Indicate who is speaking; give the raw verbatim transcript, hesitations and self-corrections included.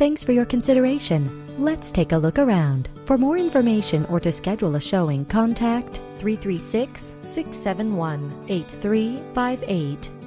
Speaker 1: Thanks for your consideration. Let's take a look around. For more information or to schedule a showing, contact three three six, six seven one, eight three five eight.